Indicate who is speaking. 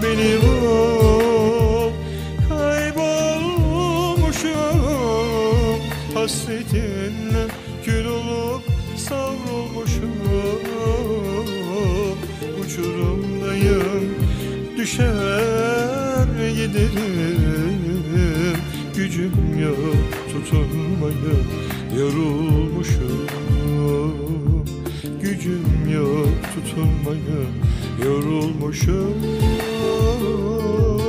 Speaker 1: benim ol. Kaybolmuşum hasretinle, kül olup savrulmuşum. Uçurumdayım, düşer giderim. Gücüm yok tutunmaya, yorulmuşum. Gücüm yok tutunmaya, yorulmuşum.